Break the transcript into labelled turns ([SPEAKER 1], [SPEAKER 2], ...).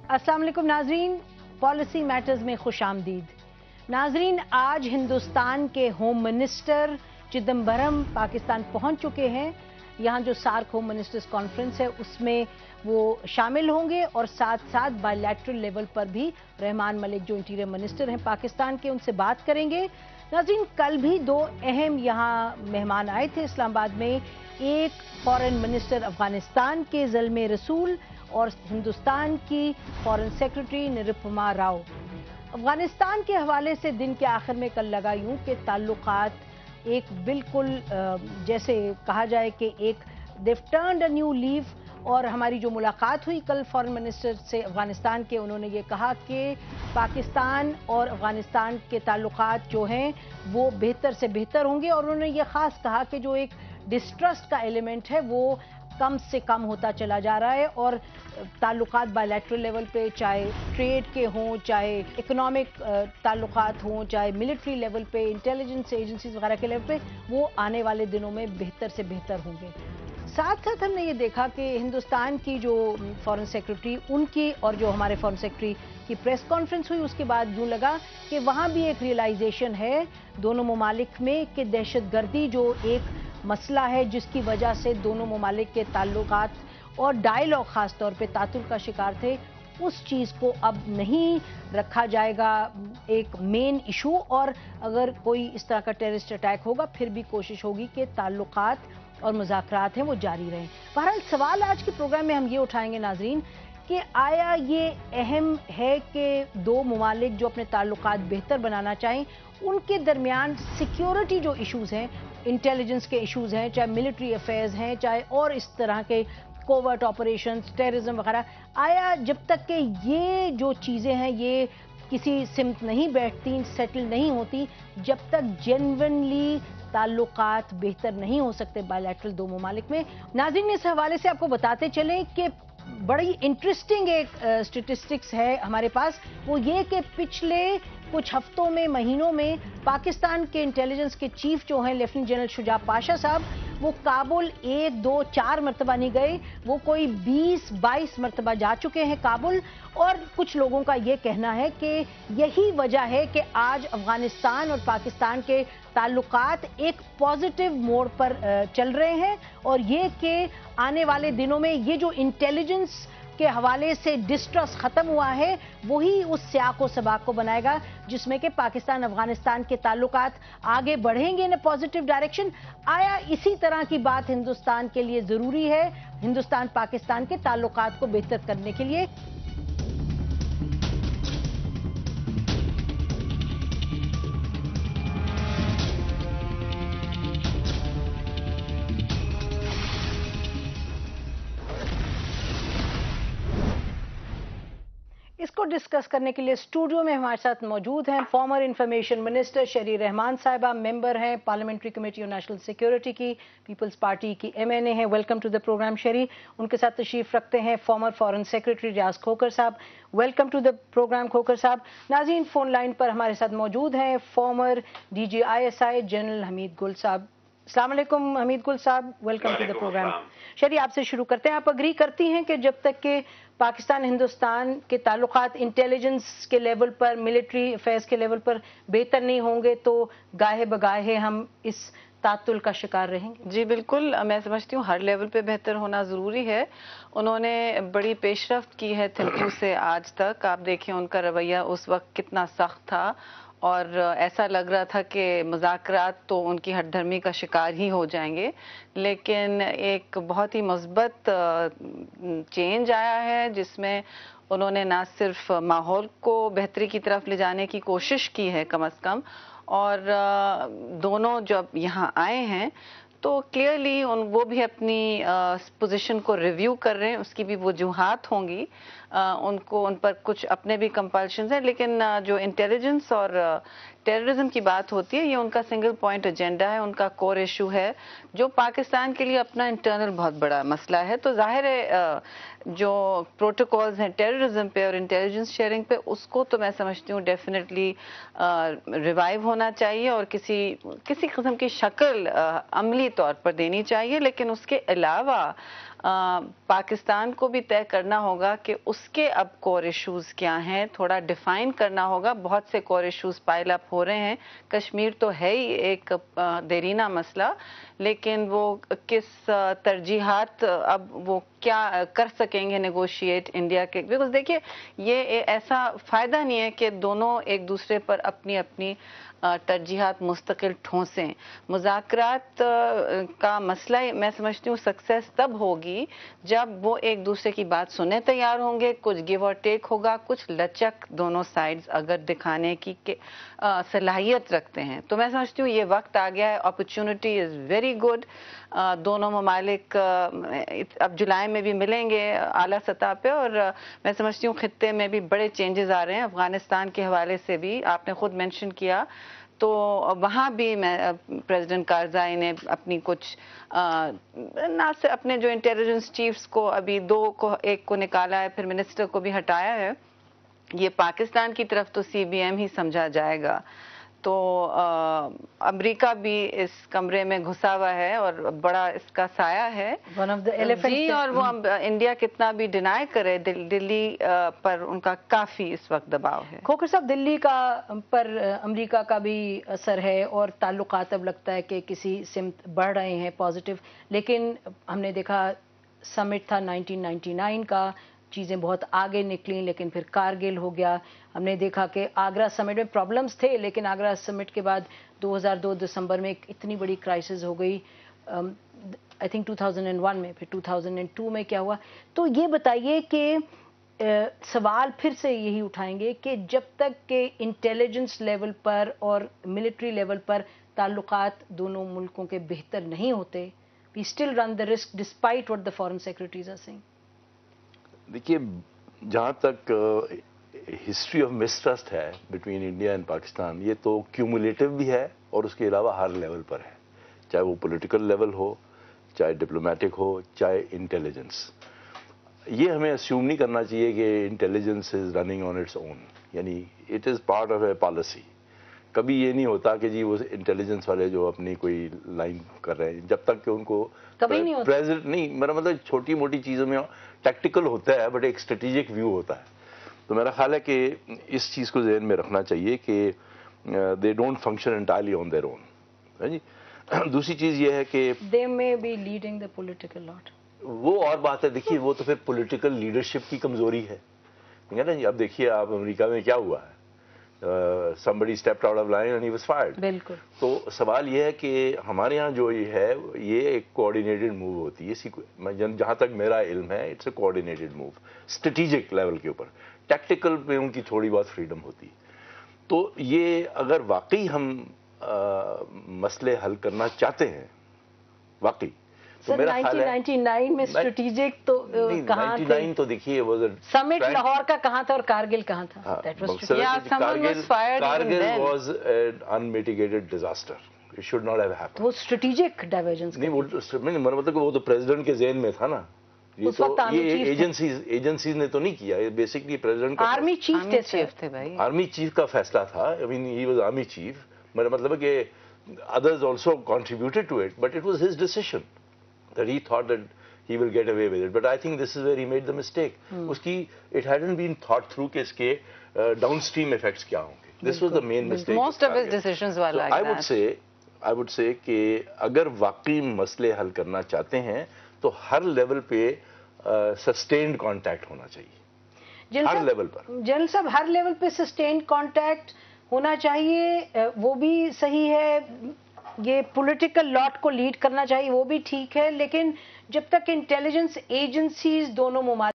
[SPEAKER 1] अस्सलाम वालेकुम नाजरीन, पॉलिसी मैटर्स में खुश आमदीद। नाजरीन, आज हिंदुस्तान के होम मिनिस्टर चिदम्बरम पाकिस्तान पहुंच चुके हैं। यहाँ जो सार्क होम मिनिस्टर्स कॉन्फ्रेंस है उसमें वो शामिल होंगे और साथ साथ बायलैटरल लेवल पर भी रहमान मलिक जो इंटीरियर मिनिस्टर हैं पाकिस्तान के, उनसे बात करेंगे। नाजरीन, कल भी दो अहम यहाँ मेहमान आए थे इस्लामाबाद में। एक फॉरेन मिनिस्टर अफगानिस्तान के ज़ल्मे रसूल और हिंदुस्तान की फॉरेन सेक्रेटरी निरुपमा राव। अफगानिस्तान के हवाले से दिन के आखिर में कल लगा यूं कि ताल्लुकात एक बिल्कुल जैसे कहा जाए कि एक they've turned a new leaf. और हमारी जो मुलाकात हुई कल फॉरेन मिनिस्टर से अफगानिस्तान के, उन्होंने ये कहा कि पाकिस्तान और अफगानिस्तान के ताल्लुकात जो हैं वो बेहतर से बेहतर होंगे। और उन्होंने ये ख़ास कहा कि जो एक डिस्ट्रस्ट का एलिमेंट है वो कम से कम होता चला जा रहा है और ताल्लुकात बायलैटरल लेवल पे, चाहे ट्रेड के हों, चाहे इकोनॉमिक ताल्लुकात हों, चाहे मिलिट्री लेवल पे, इंटेलिजेंस एजेंसीज वगैरह के लेवल पे, वो आने वाले दिनों में बेहतर से बेहतर होंगे। साथ साथ हमने ये देखा कि हिंदुस्तान की जो फॉरेन सेक्रेटरी उनकी और जो हमारे फॉरेन सेक्रेटरी की प्रेस कॉन्फ्रेंस हुई, उसके बाद यूँ लगा कि वहाँ भी एक रियलाइजेशन है दोनों ममालिक में कि दहशतगर्दी जो एक मसला है जिसकी वजह से दोनों ममालिक के ताल्लुकात और डायलॉग ख़ास तौर पे तातुल का शिकार थे, उस चीज़ को अब नहीं रखा जाएगा एक मेन इशू। और अगर कोई इस तरह का टेररिस्ट अटैक होगा फिर भी कोशिश होगी कि ताल्लुकात और मुज़ाकरात हैं वो जारी रहें। बहरहाल सवाल आज के प्रोग्राम में हम ये उठाएंगे नाजरीन कि आया ये अहम है कि दो ममालिक जो अपने ताल्लुकात बेहतर बनाना चाहें, उनके दरमियान सिक्योरिटी जो इशूज़ हैं, इंटेलिजेंस के इशूज़ हैं, चाहे मिलिट्री अफेयर्स हैं, चाहे और इस तरह के कोवर्ट ऑपरेशंस, टेररिज्म वगैरह, आया जब तक कि ये जो चीज़ें हैं ये किसी सिमत नहीं बैठती, सेटल नहीं होती, जब तक जेन्युइनली ताल्लुकात बेहतर नहीं हो सकते बायलैटरल दो ममालिक में। नाज़रीन, इस हवाले से आपको बताते चलें कि बड़ी इंटरेस्टिंग एक स्टेटिस्टिक्स है हमारे पास, वो ये कि पिछले कुछ हफ्तों में, महीनों में पाकिस्तान के इंटेलिजेंस के चीफ जो हैं लेफ्टिनेंट जनरल शुजा पाशा साहब, वो काबुल 1, 2, 4 मरतबा नहीं गए, वो कोई 20-22 मरतबा जा चुके हैं काबुल। और कुछ लोगों का ये कहना है कि यही वजह है कि आज अफगानिस्तान और पाकिस्तान के ताल्लुकात एक पॉजिटिव मोड़ पर चल रहे हैं और ये कि आने वाले दिनों में ये जो इंटेलिजेंस के हवाले से डिस्ट्रस्ट खत्म हुआ है वही उस सियाक व सबाक को बनाएगा जिसमें कि पाकिस्तान अफगानिस्तान के ताल्लुकात आगे बढ़ेंगे इन पॉजिटिव डायरेक्शन। आया इसी तरह की बात हिंदुस्तान के लिए जरूरी है, हिंदुस्तान पाकिस्तान के ताल्लुकात को बेहतर करने के लिए? इसको डिस्कस करने के लिए स्टूडियो में हमारे साथ मौजूद हैं फॉर्मर इंफॉर्मेशन मिनिस्टर शरी रहमान साहिबा, मेंबर हैं parliamentary committee on national security की, पीपल्स पार्टी की MNA हैं। Welcome to the program Sherry. उनके साथ तशरीफ रखते हैं former foreign secretary Riaz Khokhar साहब। Welcome to the program Khokhar साहब। नाज़रीन, फोन लाइन पर हमारे साथ मौजूद हैं former DG ISI general Hameed Gul साहब। अस्सलाम वालेकुम हमीद गुल साहब, वेलकम टू द प्रोग्राम। शरी, आपसे शुरू करते हैं। आप अग्री करती हैं कि जब तक के पाकिस्तान हिंदुस्तान के ताल्लुकात इंटेलिजेंस के लेवल पर, मिलिट्री अफेयर्स के लेवल पर बेहतर नहीं होंगे तो गाहे बगाहे हम इस तातुल का शिकार रहेंगे?
[SPEAKER 2] जी बिल्कुल, मैं समझती हूँ हर लेवल पे बेहतर होना ज़रूरी है। उन्होंने बड़ी पेशरफ्त की है थिम्पू से आज तक। आप देखिए उनका रवैया उस वक्त कितना सख्त था और ऐसा लग रहा था कि मुज़ाकरात तो उनकी हठधर्मी का शिकार ही हो जाएंगे, लेकिन एक बहुत ही मुस्बत चेंज आया है जिसमें उन्होंने ना सिर्फ माहौल को बेहतरी की तरफ ले जाने की कोशिश की है कम अज़ कम, और दोनों जब यहाँ आए हैं तो क्लियरली वो भी अपनी पोजीशन को रिव्यू कर रहे हैं, उसकी भी वजूहात होंगी, उनको उन पर कुछ अपने भी कंपल्शंस हैं, लेकिन जो इंटेलिजेंस और टेररिज्म की बात होती है ये उनका सिंगल पॉइंट एजेंडा है, उनका कोर इशू है जो पाकिस्तान के लिए अपना इंटरनल बहुत बड़ा मसला है। तो जाहिर है जो प्रोटोकॉल्स हैं टेररिज्म पे और इंटेलिजेंस शेयरिंग पे, उसको तो मैं समझती हूँ डेफिनेटली रिवाइव होना चाहिए और किसी किस्म की शक्ल अमली तौर पर देनी चाहिए। लेकिन उसके अलावा पाकिस्तान को भी तय करना होगा कि उसके अब कोर इश्यूज क्या हैं, थोड़ा डिफाइन करना होगा। बहुत से कोर इश्यूज पाइल अप हो रहे हैं, कश्मीर तो है ही एक देरीना मसला, लेकिन वो किस तरजीहात अब वो क्या कर सकेंगे नेगोशिएट इंडिया के, बिकॉज देखिए ये ऐसा फायदा नहीं है कि दोनों एक दूसरे पर अपनी अपनी तरजीहात मुस्तकिल ठोंसें। मुज़ाकरात का मसला मैं समझती हूँ सक्सेस तब होगी जब वो एक दूसरे की बात सुनने तैयार होंगे, कुछ गिव और टेक होगा, कुछ लचक दोनों साइड्स अगर दिखाने की सलाहियत रखते हैं। तो मैं समझती हूँ ये वक्त आ गया है, अपॉर्चुनिटी इज़ वेरी गुड। दोनों ममालिक अब जुलाई में भी मिलेंगे आला सतह पे, और मैं समझती हूँ खित्ते में भी बड़े चेंजेस आ रहे हैं। अफगानिस्तान के हवाले से भी आपने खुद मेंशन किया, तो वहाँ भी प्रेसिडेंट कारज़ाई ने अपनी कुछ ना से अपने जो इंटेलिजेंस चीफ्स को अभी एक को निकाला है, फिर मिनिस्टर को भी हटाया है। ये पाकिस्तान की तरफ तो CBM ही समझा जाएगा। तो अमेरिका भी इस कमरे में घुसा हुआ है और बड़ा इसका साया है
[SPEAKER 1] वन ऑफ द एलिफेंट
[SPEAKER 2] जी, और वो इंडिया कितना भी डिनाई करे, दिल्ली पर उनका काफी इस वक्त दबाव है।
[SPEAKER 1] खोखर साहब, दिल्ली का पर अमेरिका का भी असर है और ताल्लुकात अब लगता है कि किसी सिमत बढ़ रहे हैं पॉजिटिव, लेकिन हमने देखा समिट था 1999 का, चीज़ें बहुत आगे निकली, लेकिन फिर कारगिल हो गया। हमने देखा कि आगरा समिट में प्रॉब्लम्स थे, लेकिन आगरा समिट के बाद 2002 दिसंबर में एक इतनी बड़ी क्राइसिस हो गई, आई थिंक 2001 में, फिर 2002 में क्या हुआ। तो ये बताइए कि सवाल फिर से यही उठाएंगे कि जब तक के इंटेलिजेंस लेवल पर और मिलिट्री लेवल पर ताल्लुकात दोनों मुल्कों के बेहतर नहीं होते, we still run the risk despite what the foreign secretaries are saying.
[SPEAKER 3] देखिए, जहाँ तक हिस्ट्री ऑफ मिसट्रस्ट है बिटवीन इंडिया एंड पाकिस्तान, ये तो क्यूमुलेटिव भी है और उसके अलावा हर लेवल पर है, चाहे वो पॉलिटिकल लेवल हो, चाहे डिप्लोमेटिक हो, चाहे इंटेलिजेंस। ये हमें अस्यूम नहीं करना चाहिए कि intelligence is running on its own, यानी it is part of a policy. कभी ये नहीं होता कि जी वो इंटेलिजेंस वाले जो अपनी कोई लाइन कर रहे हैं, जब तक कि उनको
[SPEAKER 1] कभी नहीं होता।
[SPEAKER 3] प्रेजेंट नहीं, मेरा मतलब छोटी मोटी चीज़ों में टैक्टिकल होता है, बट एक स्ट्रेटेजिक व्यू होता है। तो मेरा ख्याल है कि इस चीज़ को ज़हन में रखना चाहिए कि they don't function entirely on their own, है जी। दूसरी चीज़ ये है कि
[SPEAKER 1] they may be leading the political lot,
[SPEAKER 3] वो और बात है। देखिए, वो तो फिर पॉलिटिकल लीडरशिप की कमज़ोरी है ना जी। अब देखिए आप अमेरिका में क्या हुआ है, somebody stepped out of line and he was fired।
[SPEAKER 1] बिल्कुल।
[SPEAKER 3] तो सवाल ये है कि हमारे यहाँ जो ये है, ये एक कोऑर्डिनेटेड मूव होती है। जहाँ तक मेरा इल्म है, it's a coordinated move strategic level के ऊपर। टैक्टिकल पे उनकी थोड़ी बहुत फ्रीडम होती है। तो ये अगर वाकई हम मसले हल करना चाहते हैं वाकई, तो
[SPEAKER 1] सर 1999 में स्ट्रेटेजिक तो कहाँ थे?
[SPEAKER 3] 99 तो देखिए वो
[SPEAKER 1] समिट लाहौर का कहाँ था और कारगिल कहाँ था? That was strategic.
[SPEAKER 3] Kargil was an unmitigated disaster. It should not have happened.
[SPEAKER 1] वो स्ट्रेटेजिक डाइवर्जेंस
[SPEAKER 3] नहीं, वो मतलब कि वो तो प्रेसिडेंट के ज़हन में था ना। ये एजेंसीज ने तो नहीं किया, ये बेसिकली प्रेसिडेंट का,
[SPEAKER 1] आर्मी चीफ थे भाई।
[SPEAKER 3] आर्मी चीफ का फैसला था। I mean he was army chief, मेरा मतलब है कि others also contributed to it, but it was his decision that he thought that he will get away with it. But I think this is where he made the mistake. उसकी it hadn't been thought through कि इसके downstream effects क्या होंगे. This was the main mistake.
[SPEAKER 2] Most of his decisions were like that.
[SPEAKER 3] I would say कि अगर वाकई मसले हल करना चाहते हैं तो हर लेवल पे सस्टेन्ड कांटेक्ट होना चाहिए, हर लेवल पर।
[SPEAKER 1] जनरल साहब, हर लेवल पे सस्टेन्ड कांटेक्ट होना चाहिए, वो भी सही है। ये पॉलिटिकल लॉट को लीड करना चाहिए, वो भी ठीक है, लेकिन जब तक इंटेलिजेंस एजेंसीज दोनों